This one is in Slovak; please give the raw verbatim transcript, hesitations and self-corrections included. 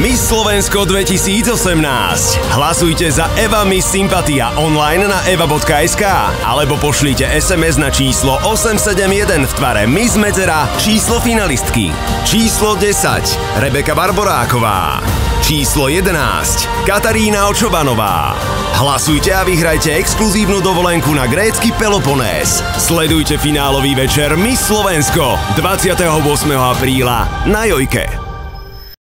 Miss Slovensko dvetisícosemnásť. Hlasujte za Eva Miss Sympatia online na eva bodka es ká alebo pošlite es em es na číslo osem sedem jeden v tvare Miss Medzera číslo finalistky. Číslo desať Rebeka Barboráková. Číslo jedenásť Katarína Očobanová. Hlasujte a vyhrajte exkluzívnu dovolenku na grécky Peloponés. Sledujte finálový večer Miss Slovensko dvadsiateho ôsmeho apríla na Jojke.